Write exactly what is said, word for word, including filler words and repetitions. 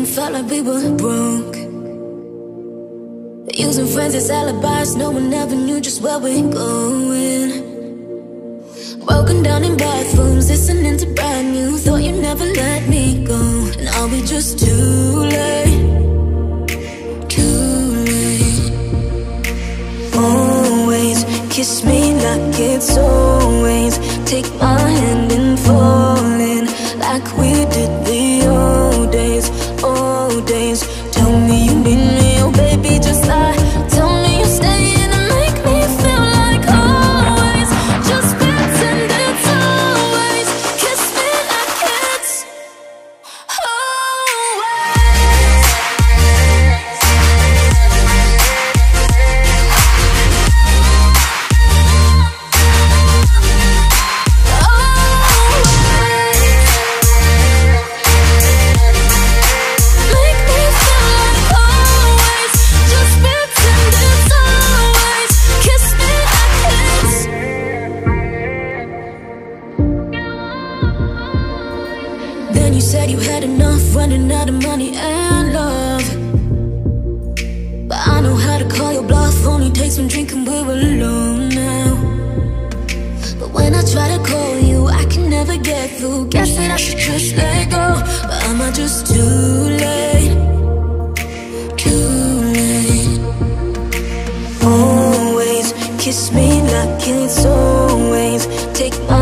felt like we were broke, using friends as alibis. No one ever knew just where we're going. Broken down in bathrooms, listening to brand new. Thought you'd never let me go. And are we just too late? Too late. Always kiss me like it's always. Take my hand and fall in like we did the old days, old days. Tell me you need me, oh baby, just lie. Tell me you're staying and make me feel like always. Just pretend it's always. Kiss me like it's you had enough, running out of money and love. But I know how to call your bluff. Only takes one drink and we're alone now. But when I try to call you, I can never get through. Guess that I should just let go. But am I just too late? Too late. Always kiss me like it's always. Take my